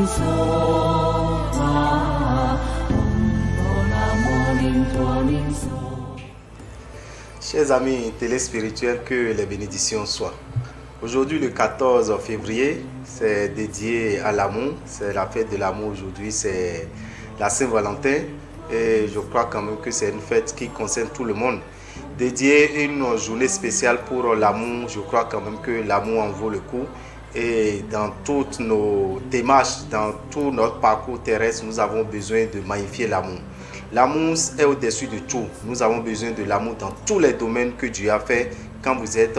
Chers amis téléspirituels, que les bénédictions soient. Aujourd'hui, le 14 février, c'est dédié à l'amour. C'est la fête de l'amour aujourd'hui, c'est la Saint-Valentin. Et je crois quand même que c'est une fête qui concerne tout le monde. Dédier une journée spéciale pour l'amour, je crois quand même que l'amour en vaut le coup. Et dans toutes nos démarches, dans tout notre parcours terrestre, nous avons besoin de magnifier l'amour. L'amour est au-dessus de tout. Nous avons besoin de l'amour dans tous les domaines que Dieu a fait. Quand vous êtes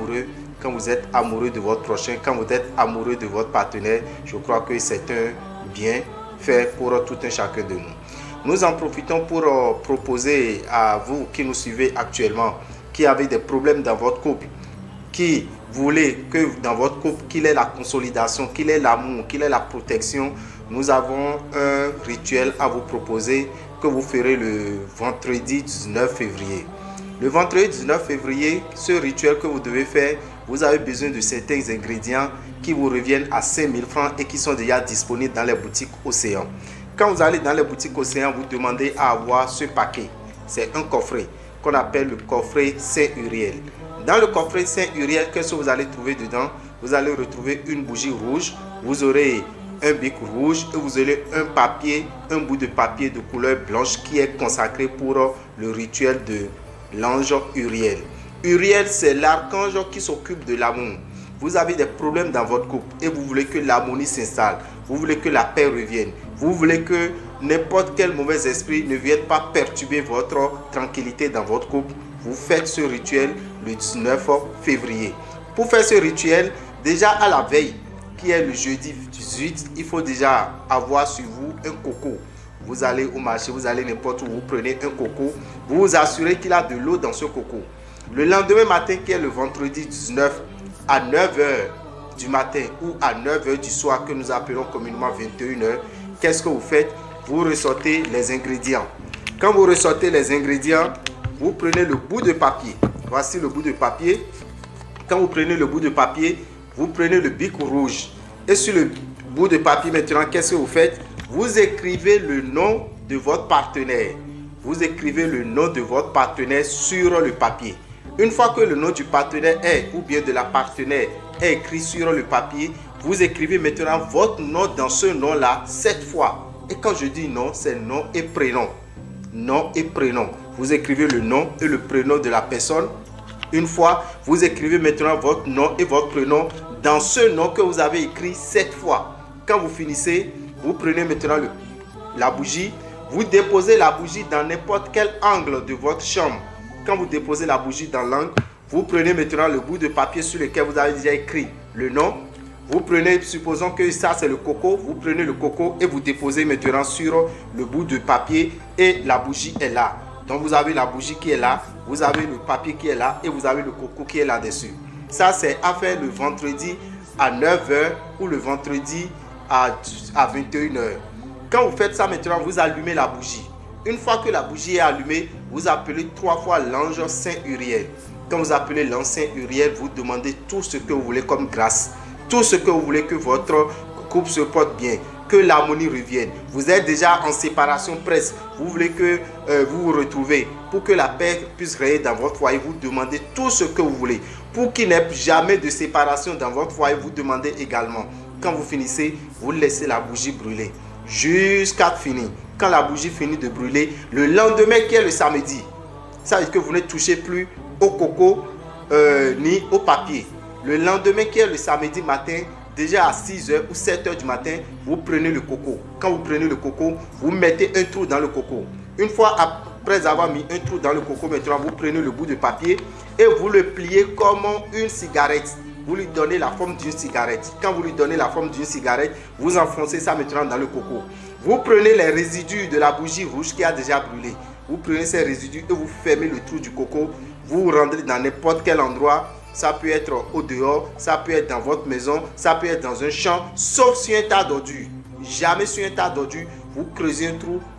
amoureux de votre prochain, quand vous êtes amoureux de votre partenaire, je crois que c'est un bien fait pour tout un chacun de nous. Nous en profitons pour proposer à vous qui nous suivez actuellement, qui avez des problèmes dans votre couple, qui voulez que dans votre couple, qu'il ait la consolidation, qu'il ait l'amour, qu'il ait la protection, nous avons un rituel à vous proposer que vous ferez le vendredi 19 février. Le vendredi 19 février, ce rituel que vous devez faire, vous avez besoin de certains ingrédients qui vous reviennent à 5 000 francs et qui sont déjà disponibles dans les boutiques Océan. Quand vous allez dans les boutiques Océan, vous demandez à avoir ce paquet. C'est un coffret qu'on appelle le coffret Saint-Uriel. Dans le coffret Saint-Uriel, qu'est-ce que vous allez trouver dedans? Vous allez retrouver une bougie rouge, vous aurez un bic rouge et vous aurez un papier, un bout de papier de couleur blanche qui est consacré pour le rituel de l'ange Uriel. Uriel, c'est l'archange qui s'occupe de l'amour. Vous avez des problèmes dans votre couple et vous voulez que l'harmonie s'installe. Vous voulez que la paix revienne. Vous voulez que n'importe quel mauvais esprit ne vienne pas perturber votre tranquillité dans votre couple. Vous faites ce rituel le 19 février. Pour faire ce rituel, déjà à la veille, qui est le jeudi 18, il faut déjà avoir sur vous un coco. Vous allez au marché, vous allez n'importe où, vous prenez un coco, vous vous assurez qu'il a de l'eau dans ce coco. Le lendemain matin, qui est le vendredi 19, à 9h du matin ou à 9h du soir, que nous appelons communément 21h, qu'est-ce que vous faites? Vous ressortez les ingrédients. Quand vous ressortez les ingrédients, vous prenez le bout de papier. Voici le bout de papier. Quand vous prenez le bout de papier, vous prenez le bic rouge. Et sur le bout de papier, maintenant, qu'est-ce que vous faites? Vous écrivez le nom de votre partenaire. Vous écrivez le nom de votre partenaire sur le papier. Une fois que le nom du partenaire est, ou bien de la partenaire est écrit sur le papier, vous écrivez maintenant votre nom dans ce nom-là 7 fois. Et quand je dis nom, c'est nom et prénom. Nom et prénom. Vous écrivez le nom et le prénom de la personne. Une fois, vous écrivez maintenant votre nom et votre prénom dans ce nom que vous avez écrit 7 fois. Quand vous finissez, vous prenez maintenant la bougie. Vous déposez la bougie dans n'importe quel angle de votre chambre. Quand vous déposez la bougie dans l'angle, vous prenez maintenant le bout de papier sur lequel vous avez déjà écrit le nom. Vous prenez, supposons que ça c'est le coco, vous prenez le coco et vous déposez maintenant sur le bout de papier et la bougie est là. Donc vous avez la bougie qui est là, vous avez le papier qui est là et vous avez le coco qui est là-dessus. Ça c'est à faire le vendredi à 9h ou le vendredi à 21h. Quand vous faites ça maintenant, vous allumez la bougie. Une fois que la bougie est allumée, vous appelez 3 fois l'ange Saint-Uriel. Quand vous appelez l'ange Saint-Uriel, vous demandez tout ce que vous voulez comme grâce. Tout ce que vous voulez que votre couple se porte bien, que l'harmonie revienne. Vous êtes déjà en séparation presque. Vous voulez que vous vous retrouvez. Pour que la paix puisse régner dans votre foyer, vous demandez tout ce que vous voulez. Pour qu'il n'y ait jamais de séparation dans votre foyer, vous demandez également. Quand vous finissez, vous laissez la bougie brûler jusqu'à finir. Quand la bougie finit de brûler, le lendemain qui est le samedi, ça veut dire que vous ne touchez plus au coco ni au papier. Le lendemain qui est le samedi matin, déjà à 6h ou 7h du matin, vous prenez le coco. Quand vous prenez le coco, vous mettez un trou dans le coco. Une fois après avoir mis un trou dans le coco, maintenant vous prenez le bout de papier et vous le pliez comme une cigarette. Vous lui donnez la forme d'une cigarette. Quand vous lui donnez la forme d'une cigarette, vous enfoncez ça maintenant dans le coco. Vous prenez les résidus de la bougie rouge qui a déjà brûlé. Vous prenez ces résidus et vous fermez le trou du coco. Vous vous rendez dans n'importe quel endroit. Ça peut être au dehors, ça peut être dans votre maison, ça peut être dans un champ, sauf sur un tas d'ordures. Jamais sur un tas d'ordures, vous creusez un trou,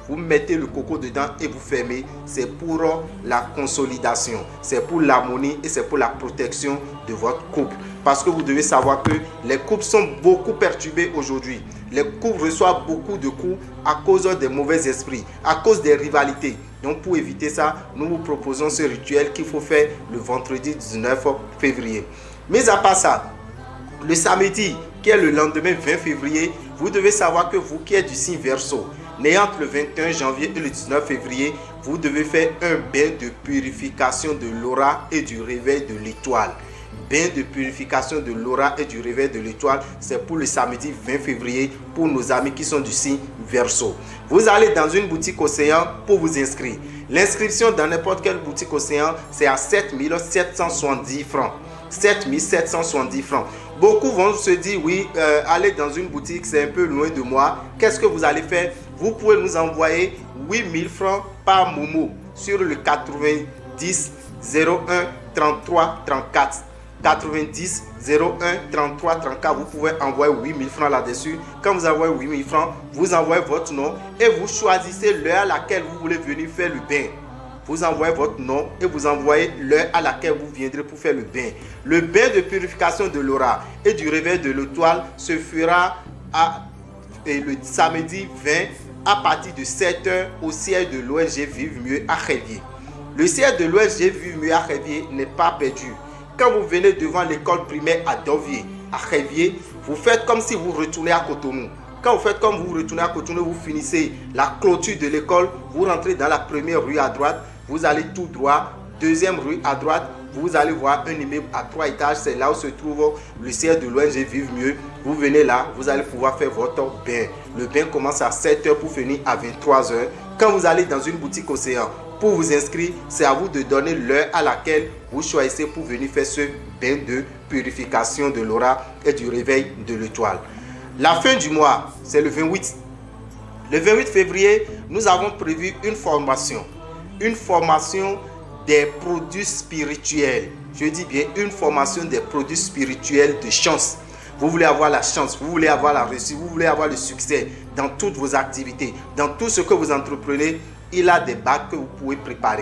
vous mettez le coco dedans et vous fermez. C'est pour la consolidation, c'est pour l'harmonie et c'est pour la protection de votre couple. Parce que vous devez savoir que les couples sont beaucoup perturbés aujourd'hui. Les couples reçoivent beaucoup de coups à cause des mauvais esprits, à cause des rivalités. Donc pour éviter ça, nous vous proposons ce rituel qu'il faut faire le vendredi 19 février. Mais à part ça, le samedi, qui est le lendemain 20 février, vous devez savoir que vous qui êtes du signe Verseau, né entre le 21 janvier et le 19 février, vous devez faire un bain de purification de l'aura et du réveil de l'étoile. Bain de purification de l'aura et du réveil de l'étoile, c'est pour le samedi 20 février pour nos amis qui sont du signe Verseau. Vous allez dans une boutique Océan pour vous inscrire. L'inscription dans n'importe quelle boutique Océan, c'est à 7 770 francs. 7 770 francs. Beaucoup vont se dire, oui, aller dans une boutique, c'est un peu loin de moi. Qu'est-ce que vous allez faire? Vous pouvez nous envoyer 8000 francs par Momo sur le 90 01 33 34. 90 01 33 34. Vous pouvez envoyer 8000 francs là-dessus. Quand vous envoyez 8000 francs, vous envoyez votre nom et vous choisissez l'heure à laquelle vous voulez venir faire le bain. Vous envoyez votre nom et vous envoyez l'heure à laquelle vous viendrez pour faire le bain. Le bain de purification de l'aura et du réveil de l'étoile se fera le samedi 20 à partir de 7h au siège de l'ONG Vive Mieux à Révier. Le siège de l'ONG Vive Mieux à Révier n'est pas perdu. Quand vous venez devant l'école primaire à Dovier, à Révier, vous faites comme si vous retournez à Cotonou. Quand vous faites comme vous retournez à Cotonou, vous finissez la clôture de l'école, vous rentrez dans la première rue à droite, vous allez tout droit, deuxième rue à droite, vous allez voir un immeuble à 3 étages, c'est là où se trouve le siège de l'ONG Vive Mieux. Vous venez là, vous allez pouvoir faire votre bain. Le bain commence à 7h pour finir à 23h. Quand vous allez dans une boutique Océan, pour vous inscrire, c'est à vous de donner l'heure à laquelle vous choisissez pour venir faire ce bain de purification de l'aura et du réveil de l'étoile. La fin du mois, c'est le 28. Le 28 février, nous avons prévu une formation. Une formation des produits spirituels. Je dis bien une formation des produits spirituels de chance. Vous voulez avoir la chance, vous voulez avoir la réussite, vous voulez avoir le succès dans toutes vos activités, dans tout ce que vous entreprenez. Il a des bagues que vous pouvez préparer.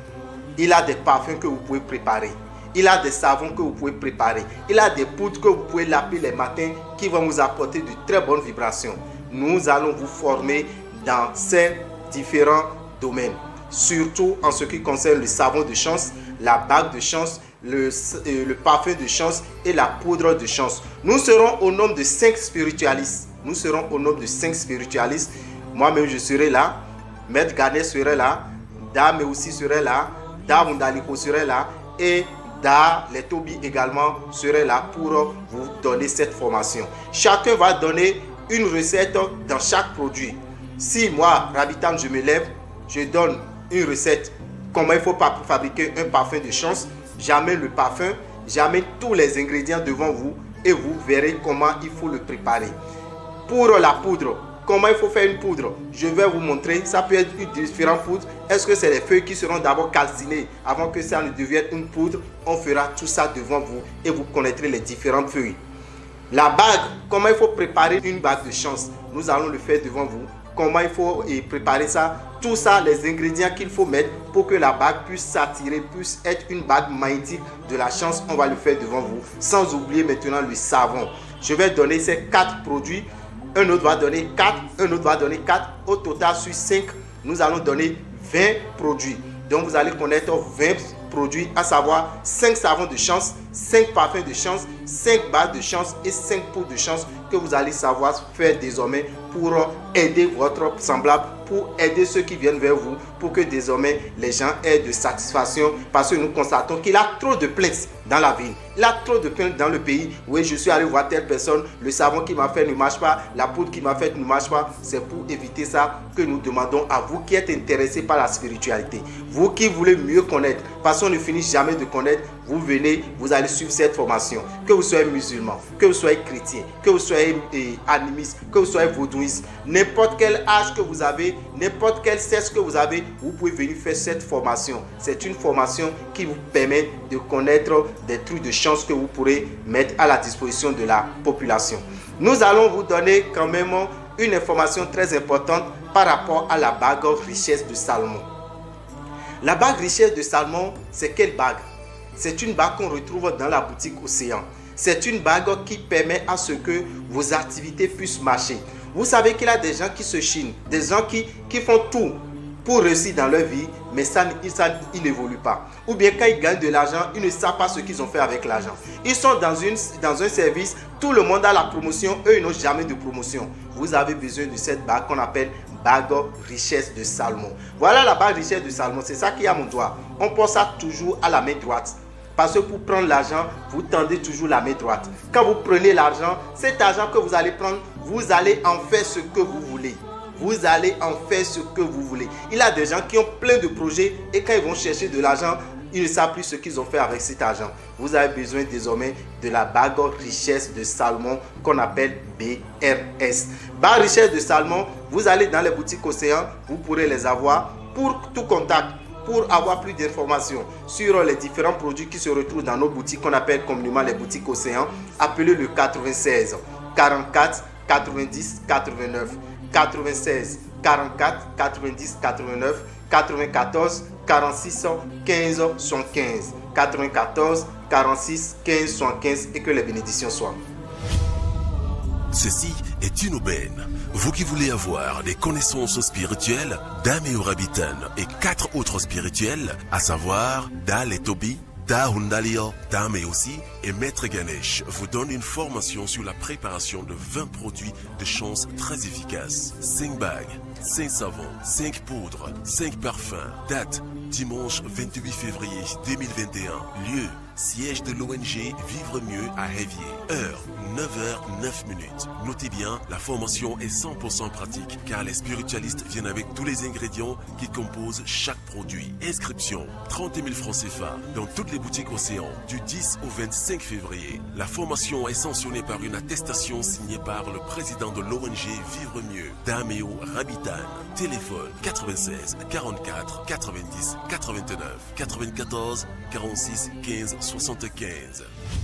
Il a des parfums que vous pouvez préparer. Il a des savons que vous pouvez préparer. Il a des poudres que vous pouvez laver les matins qui vont vous apporter de très bonnes vibrations. Nous allons vous former dans ces différents domaines. Surtout en ce qui concerne le savon de chance, la bague de chance, le parfum de chance et la poudre de chance. Nous serons au nombre de 5 spiritualistes. Nous serons au nombre de 5 spiritualistes. Moi-même, je serai là. Maître Garnet serait là, Dame aussi serait là, Dame Mundaliko serait là et Da Letobi également serait là pour vous donner cette formation. Chacun va donner une recette dans chaque produit. Si moi, Rabitam, je me lève, je donne une recette, comment il faut fabriquer un parfum de chance, j'amène le parfum, j'amène tous les ingrédients devant vous et vous verrez comment il faut le préparer. Pour la poudre, comment il faut faire une poudre? Je vais vous montrer. Ça peut être une différente poudre. Est-ce que c'est les feuilles qui seront d'abord calcinées avant que ça ne devienne une poudre? On fera tout ça devant vous et vous connaîtrez les différentes feuilles. La bague, comment il faut préparer une bague de chance? Nous allons le faire devant vous. Comment il faut préparer ça? Tout ça, les ingrédients qu'il faut mettre pour que la bague puisse s'attirer, puisse être une bague magnétique de la chance. On va le faire devant vous. Sans oublier maintenant le savon. Je vais donner ces 4 produits. Un autre va donner 4, un autre va donner 4. Au total, sur 5, nous allons donner 20 produits. Donc, vous allez connaître 20 produits, à savoir 5 savons de chance, 5 parfums de chance, 5 bagues de chance et 5 poudres de chance que vous allez savoir faire désormais pour aider votre semblable, pour aider ceux qui viennent vers vous, pour que désormais les gens aient de satisfaction parce que nous constatons qu'il a trop de plaintes dans la ville. Il a trop de plaintes dans le pays. Oui, je suis allé voir telle personne, le savon qui m'a fait ne marche pas, la poudre qui m'a fait ne marche pas. C'est pour éviter ça que nous demandons à vous qui êtes intéressés par la spiritualité, vous qui voulez mieux connaître, parce qu'on ne finit jamais de connaître, vous venez, vous allez suivre cette formation. Que vous soyez musulman, que vous soyez chrétien, que vous soyez animiste, que vous soyez vaudouiste, n'importe quel âge que vous avez, n'importe quel sexe que vous avez, vous pouvez venir faire cette formation. C'est une formation qui vous permet de connaître des trucs de chance que vous pourrez mettre à la disposition de la population. Nous allons vous donner quand même une information très importante par rapport à la bague richesse de Salomon. La bague richesse de Salomon, c'est quelle bague? C'est une bague qu'on retrouve dans la boutique Océan. C'est une bague qui permet à ce que vos activités puissent marcher. Vous savez qu'il y a des gens qui se chinent, des gens qui font tout pour réussir dans leur vie, mais ils n'évoluent pas. Ou bien quand ils gagnent de l'argent, ils ne savent pas ce qu'ils ont fait avec l'argent. Ils sont dans un service, tout le monde a la promotion, eux ils n'ont jamais de promotion. Vous avez besoin de cette bague qu'on appelle bague richesse de Salomon. Voilà la bague richesse de Salomon, c'est ça qui est à mon doigt. On porte ça toujours à la main droite. Parce que pour prendre l'argent, vous tendez toujours la main droite. Quand vous prenez l'argent, cet argent que vous allez prendre, vous allez en faire ce que vous voulez. Vous allez en faire ce que vous voulez. Il y a des gens qui ont plein de projets et quand ils vont chercher de l'argent, ils ne savent plus ce qu'ils ont fait avec cet argent. Vous avez besoin désormais de la bague richesse de Salomon qu'on appelle BRS. Bague richesse de Salomon, vous allez dans les boutiques Océan, vous pourrez les avoir. Pour tout contact, pour avoir plus d'informations sur les différents produits qui se retrouvent dans nos boutiques qu'on appelle communément les boutiques Océan, appelez le 96 44 90 89. 96 44 90 89 94 46 15 75 94 46 15 75 et que les bénédictions soient. Ceci est une aubaine. Vous qui voulez avoir des connaissances spirituelles, Dameo Rabitan et 4 autres spirituels, à savoir Dal et Tobi, Da Hundalio, Dame aussi et Maître Ganesh vous donne une formation sur la préparation de 20 produits de chance très efficaces. 5 bagues, 5 savons, 5 poudres, 5 parfums. Date, dimanche 28 février 2021. Lieu, siège de l'ONG Vivre Mieux à Hévier. Heure, 9h09. Notez bien, la formation est 100% pratique car les spiritualistes viennent avec tous les ingrédients qui composent chaque produit. Inscription, 30 000 francs CFA dans toutes les boutiques Océan du 10 au 25 février. La formation est sanctionnée par une attestation signée par le président de l'ONG Vivre Mieux, Dameo Rabitan. Téléphone 96 44 90 89 94 46 15 75.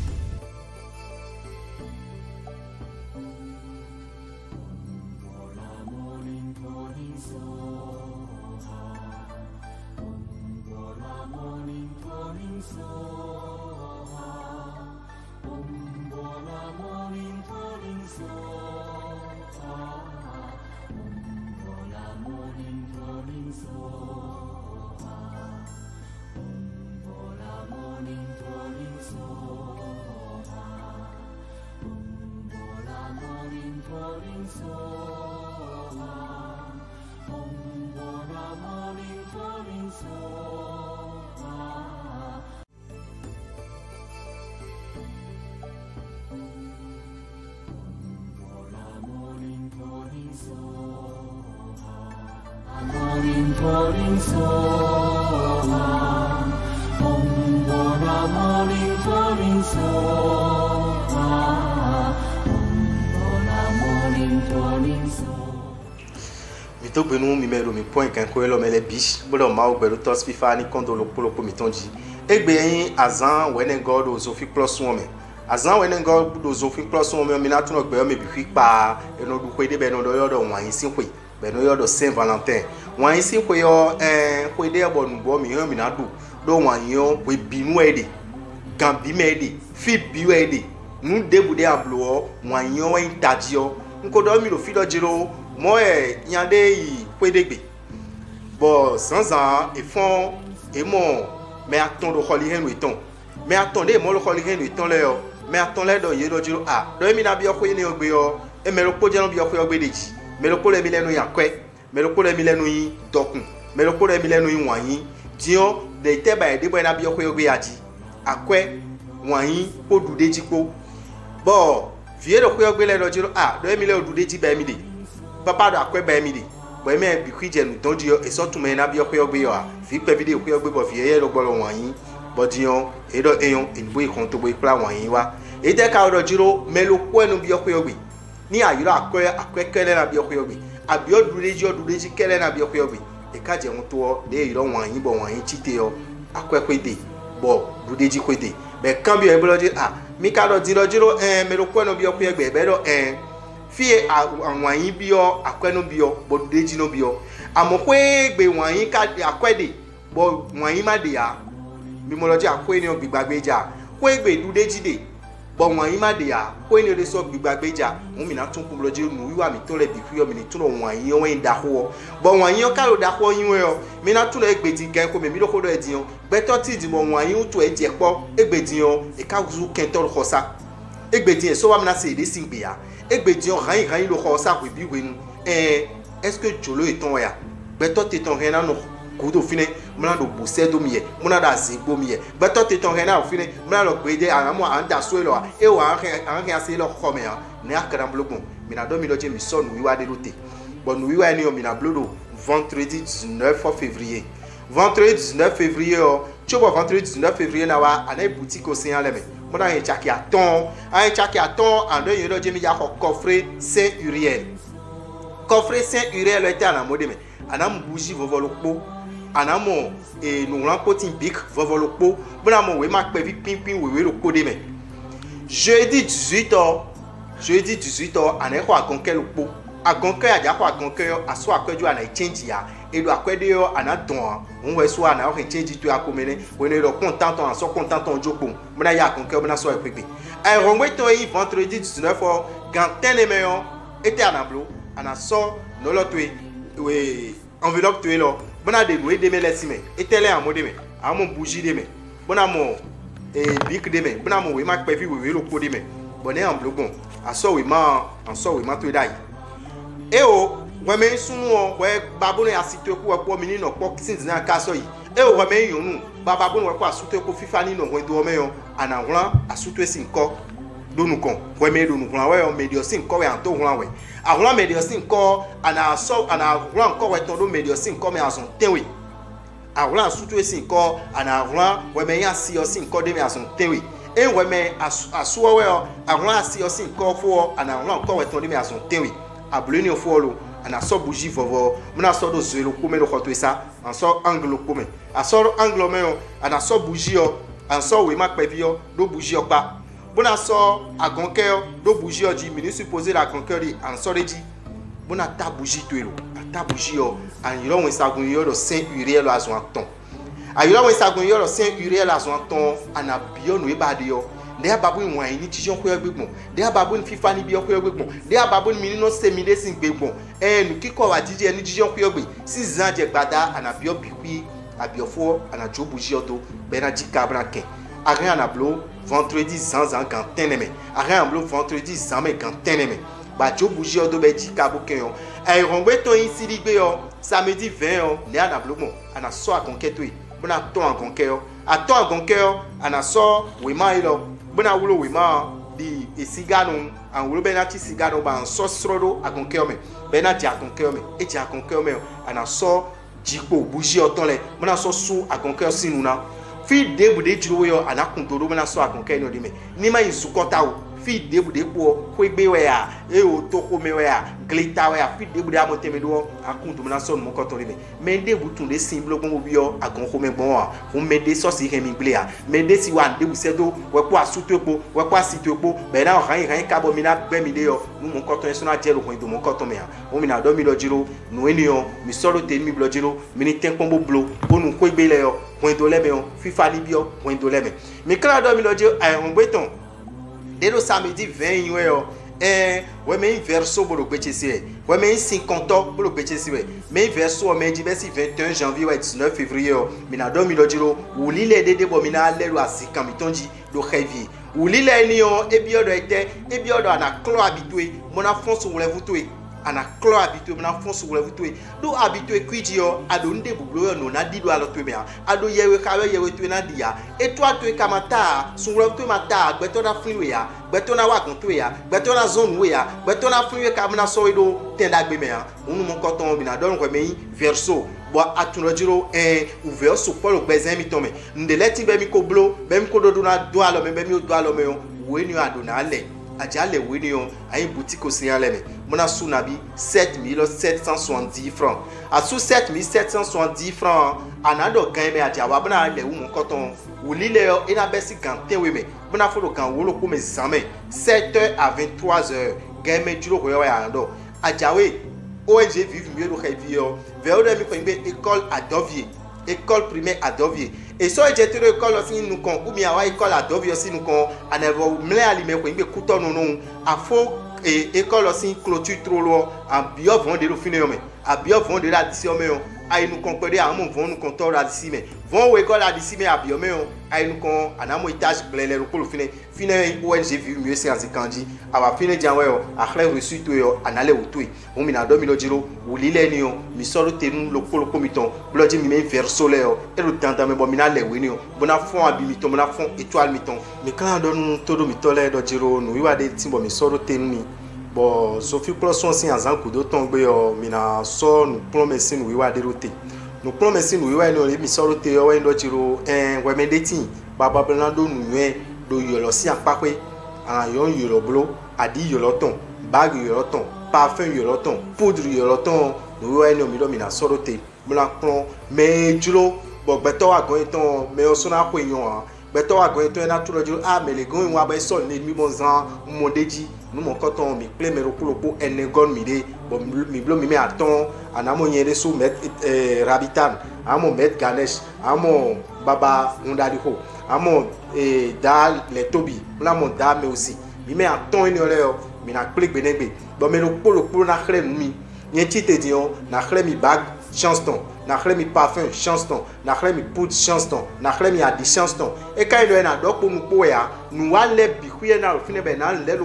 Mito benu mimero mi point kan ko elo mele biche bolo ma o gbero tos fifa ni kondo lo polo ko mitonji egbe yin azan wenen god o zo fi plus one azan wenen god do zo fi plus one mi na tun ogbe mi bi fi pa eno du ko ide be no do yodo wan yin sin pe be no yodo Saint Valentin wan yin sin pe yo ko ide ebo nu bo mi han mi na do wan yin we binu ede gan bi me ede fi bi ede nu debude ablo wan yin wa intaji o nko do mi lo fi do jiro mo yande yi pedegbe bo sansan e fon e mo me aton do kholi henu iton me aton de mo lo kholi henu iton le yo me aton le do ye do jiro do mi na bi okwe ni ogbe yo e me lo po je no bi okwe ogbe deji me lo ko le mi lenu yakwe me lo ko le mi lenu yi dokun me lo ko le mi lenu yi wanyin dion de te ba e de bo na bi okwe ogbe yaji akwe wanyin po du deji po bo vie do kwe ogbe le do jiro do mi le du deji ba mi de papa do akwe ba mi de bo me bi kwije nu don dio e so tun me na bi okwe ogbe yo fi pe video okwe ogbe bo fi ye lo gboro wanyin bo dion e do eyon enbo ikon to bo ipla wanyin wa e de ka do jiro me lo ko enu bi okwe ogbe ni ayiro akwe kele na bi okwe ogbe abi odu deji kele na bi okwe ogbe e ka je won to de iro wanyin bo wanyin chite yo akwe kwede bo du deji kwede be kan bi e bo lo mi ka do jiro me lo ko enu bi okwe ogbe be do fie anwanyi bio akweno bio bodeji no bio amokwe gbe wanyi ka akwede bo wanyi ma de ya mimoloji akwe ni ogbigbabeja kwe gbe dudeji de bo wanyi ma de ya kwe ni le so gbigbabeja mo mi na tun ku loji nu wiwa mi to le bi ku yo mi ni tun wanyi o wen da ho bo wanyi o ka lo da ho yin we o mi na tun le gbeti gan ko mi lo ko do ediyan beto ti di mo wanyi o to eje po egbediyan e ka zu kento khosa egbediyan so wa mi na se de singbe ya egbediyan ran lo khosa ko bi we nu est-ce que jolo eton ya beto ti ton rien na no kudo fine muna do bose do miye muna da zigbo miye beto te ton rena fine muna lo gbede aramo anda so lo e wa an ase lo khome ya ne akara blogun mina do mi lo je mi so nu wiwa de lote bon nu wiwa ni o mina blodo vendredi 19 février vendredi 19 février o chobo vendredi 19 février na wa ana boutique o sin aleme muna he chaki aton ando yin lo je mi ya coffret Saint Uriel coffret Saint Uriel était à la mode mais anam bougie vovolokpo anamo e no ran potin big vovolokpo bna mo we ma pe vi pinpin we lo kode me jeudi 18h ane ko agonke lokpo agonke aja ko agonke aso akweju ana change ya elu akwede yo ana don won we so ana o change to akomene we ne lo content on so content on jopo bna ya agonke bna so epegbe ai rongwe to yi vendredi 19h gantene me yo était ana blo ana so no lo twe we enveloppe tué là bona de louer de me lesime etele amode me amo bougie de me bona mo bic de me bona mo we ma pevi we lo ko de me boné enveloppe bon aso we ma tué dai e o we me sunu o we babunu asitwe ko mi ni no po since na ka so yi e o we me yunu babunu we ko asutwe ko fifa ni no we do me yo anahran asutwe sinko donu kon we me donu kon we o medio sinko we anto hran we ahura medicine ko ana so ana hura ko we ton do medicine ko me ason tenwe ahura sutu sin ko ana hura we me yan si o sin ko de me ason tenwe e we me asuo we ahura si o sin ko fo ana hura ko we ton de me ason tenwe abulu ni fo lo ana so bougie vovo mna so do zelo ko me lo ko to esa an so angle ko me aso angle me ana so bougie o an so we ma pe bi o do bougie o pa bona so agonke do bougie o ji mi ni supposer la agonke ri an so reji bona ta bougie to elo ta bougie o an yiro won sagun yoro Saint Uriel azon aton ayiro won sagun yoro Saint Uriel azon aton ana bio no e ba de yo de ababu won ni tijon ko egbegbon de ababu ni fifa ni bio ko egbegbon de ababu ni mi no se mi de sin gbegbon nu kiko wa jije ni tijon ko egbe 6 ans je gbada ana bio biwi abiofo ana jo bougie o do bena jika branken rien à blo vendredi sans en ganteneme rien à blo vendredi sans me ganteneme ba jo bougie o do be jika boken yo e rongbe to yin sirigbe yo samedi 20 yo ne ana blo bon ana so akonketo yi bona to akonke yo ato akonke yo ana so we ma ilo bona wulo we ma di esigano an wulo be na ti sigano ba an so srodo akonke yo me be na ti akonke yo me e ti akonke yo me ana so jikpo bougie o ton le bona so su akonke yo sinuna fi debude jiro yo anakundoro bona so akonke no de me ni ma izukota o fi debude po ko egbe we ya e o to ko me we ya glita we ya fi debude amote me do akundu bona so mo koto de me debutun de simblo gbon obi yo agon ko me gbon wa fun me de so si remi gle ya me de si wa debu sedo we ko asuto epo we ko asito epo be na ran ka bo mi na gbe mi de yo nu mo koto so na je lo ko do mo koto me ya o mi na do mi lo jiro nu eniyan mi soro te mi lo jiro mi ni ten pombo blo bonu ko egbe le yo point de leme on fifa libio point de leme mi kala do mi lo je ay on beton dès le samedi 20 ywe yo we me verso bolo gbechesi we me 50 bolo gbechesi we me verso me di besi 21 janvier ou 19 février mi na do mi lo jiro ou lile dede bo mi na lelu asika mi tonji do xevi ou lile ni yo ebiodo ete ebiodo ana clo habitué mon enfance ou levu to ana clo habitué mon enfance ou levu to do habitué kwiji yo ado nde bublo yo no na dido alo to me ado yewe kawe yewe to na dia e to ato kamata sun levu to mata gbeto na fliwe ya gbeto na wagun to ya gbeto na zone we ya gbeto na fliwe ka na so ido tenda gbe me ya unu mo koton mi na don ko me verso bo atunojiro ouvert so polo bezin mi tome ndeleti be mi ko blo be mi ko do na do alo me be mi do alo me we ni ado na le ajale we ni on ayin boutique ocean le me mona sunabi 7770 francs asu 7770 francs anado gan me ajawa bana le wu mo koton wulile ina besi ganten we me bana folo kan wo lo ko me zame 7h à 23h game djuro ko ya ando ajawe ONG Vive Mieux do Révio vers de mi ko école Adovier école primaire Adovier et so ejetiro école aussi nous kon ou bien wa école Adovier aussi nous kon anevo mle alime ko imbe kutono no afo et école aussi clôture trop loin en bio vendre le finir a bio vendre l'addition mais ay nous concordé à mon vont nous compteur ici mais vont école ici mais a bio mais ay nous kon anamo étage blele le pour finir ONG Vive Mieux c'est azikandi aba finir janwe a clé reçu to yo anale utui o mina domino jiro ulile ni yo mi soro tenu le polo comiton bloji mi men vers solaire et le temps me bo mina le weni yo bona fond abimiton bona fond étoile miton mi kan don todo mi tole do jiro no wiwa de timbo mi soro tenu ni bon Sophie Plosson si azan ku do ton gbe yo mina so nu plon mesin wiwa de roté nu plon mesin wiwa no mi soro te yo wen do jiro we medeti baba blando nu yen do yolo si apakwe yon yolo blo adi yolo ton bag yolo ton parfum yolo ton poudre yolo ton no eno mi do mi na sorote mo la plon me julo bo gbeto wa gan ton me o so na ko yan gbeto wa gan ton na tu lo julo me le gan wa ba so ni mi bon zan mo deji nu mo koton mi ple me ro kulopo enegon mi de bo mi blo mi me aton anamo yere so met rabitan amo met ganesh amo baba undali ho amo da les tobi la mon da mais aussi mi me aton ni ole yo mi na ple gbenegbe bo me lo polo na khre mi yen ti te dion na khre mi bag chanston na khre mi parfum chanston na khre mi poudre chanston na khre mi adi chanston e kai do na do po mu po ya nu wa le bi ku na fine be na le lo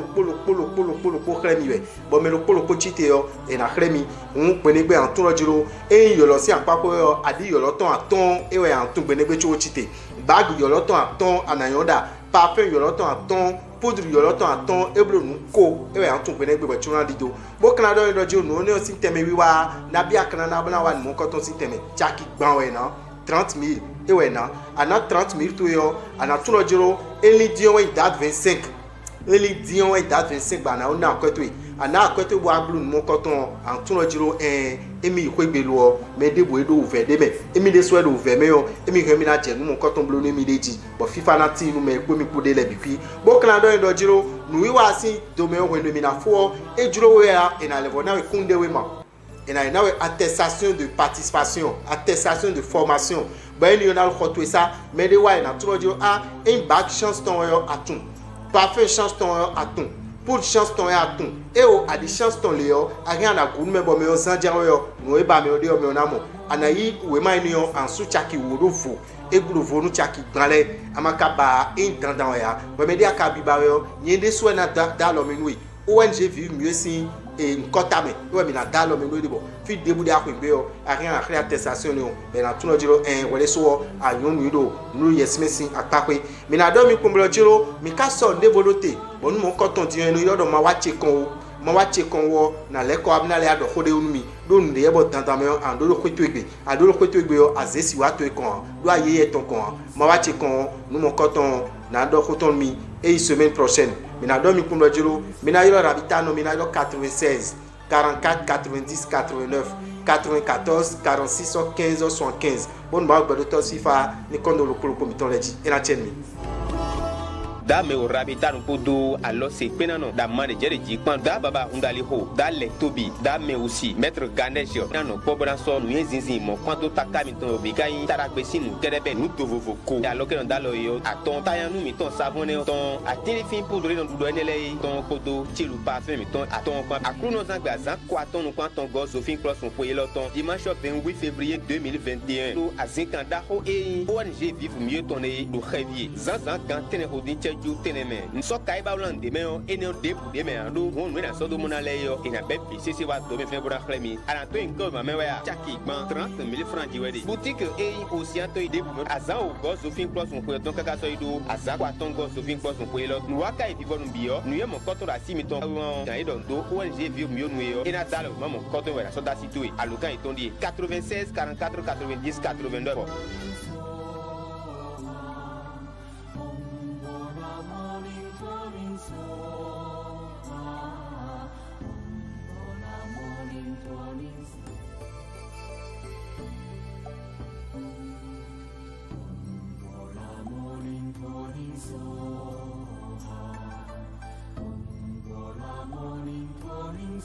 polo khre mi we bo me lo polo ti te yo e na khre mi un gbenegbe an tun lo jiro e yo lo si apako yo adi yo lo ton aton e we an tun gbenegbe ti o ti te bag yo lo ton aton anayonda parfum yo lo ton aton poudre yo lo ton aton eblo nu ko e we an tun gbenegbe be chuna dido bo kana do jiro no ne o si teme wiwa na bia kana na bana wa mo ko ton si teme jaki gban we na 30 000 e we na ana 30 000 to yo ana tun lo jiro eli dion we date 25 eli dion we date 25 ba na o na ko to ana ko to bo aglu mo ko ton an tun lo jiro emi ko gbelu me de bo edo uve de me emi de so edo uve me yo emi ko mi na je nu mo ko ton blo no mi deji bo fifa na ti nu me ko mi ku de le bipi bo kana do jiro nu wi wa si do me o no mi na fo e jiro we ya ina le bona we kunde we ma ina na we attestation de participation attestation de formation ba ni na ko to ça me de wa ina tun jiro en back chance ton yo atun parfait chance ton yo atun pour chance ton ya atun e o adi chance ton le yo ari ana ku me bo me o san jaro yo no e ba me o de o me onamo anayi we mai ni yo an su chaki wo fo e gulu vo nu chaki gbanle amaka ba in dandan ya bo me de aka bi ba yo yende so na da lo me nui ONG Vive Mieux si e nkotame we mi na da lo me nui de bo fi debu de akwe yo ari ana créer attestation yo be na tun jiro wele so ayun nu do nu yesmesi akakwe mi na do mi kumblo jiro mi ka so de volote bon mo koton ti enu yodo ma wache kon wo na le ko abna le ado khode unmi do nde yebo tantame an do kwetu egbe yo azesi wa to e kon do ayeye ton kon ma wache kon nu mo koton na do koton mi e semaine prochaine mi na do mi kumblo jiro mi na yo rabitano mi na yo 96 44 90 89 94 46 15 75 bon ba gbedo to sifa ni kondo lo kolo komiton leji ina chenmi da me o rabita no podo alors c'est penano da mane jere ji pan da baba undali ho da le tobi da me aussi maître ganesio nano pobra so nu zinzin mo kwanto takami ton obigai taragbe sinu terebe nu tovovo ko alors que dans lo yo aton tayanu mi ton savon ne ton atini fin poudre no do enele ton podo tilu parfum mi ton aton pa akruno zangba zan ko aton no kwanton go Sophie Plosson poye lo ton dimanche 28 février 2021 no azinkanda ho e ONG Vive Mieux ton e do Révier zan kan tene hodin ju teneme nso kai ba ulande me o ene o debu de me ando won we na so do mona le yo ina be pi sisi wa do me fe bora kremi ana to inko ma me wa chaki gban 30 000 francs di wedi boutique e océan to debu me azan o go Sophie Plosson ko ton kaka so ido azan kwa ton go Sophie Plosson ko lo nu waka e bibo nu biyo nu ye mo koto ra si mi ton tan idon do ONG Vive Mieux nu yo ina dalo ma mo koto we ra so da situe alukan itondi 96 44 90 82 Morning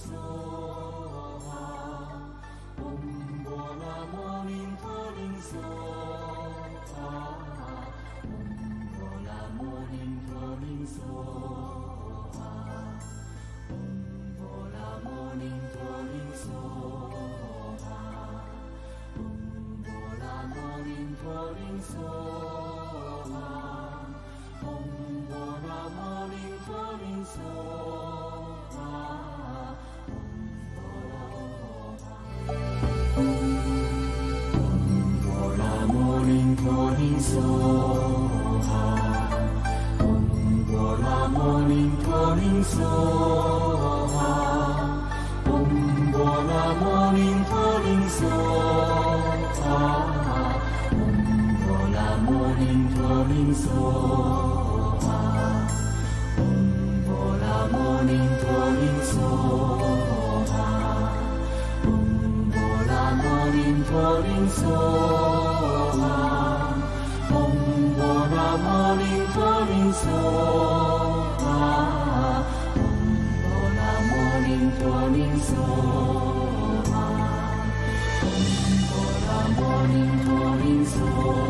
Morning, morning, so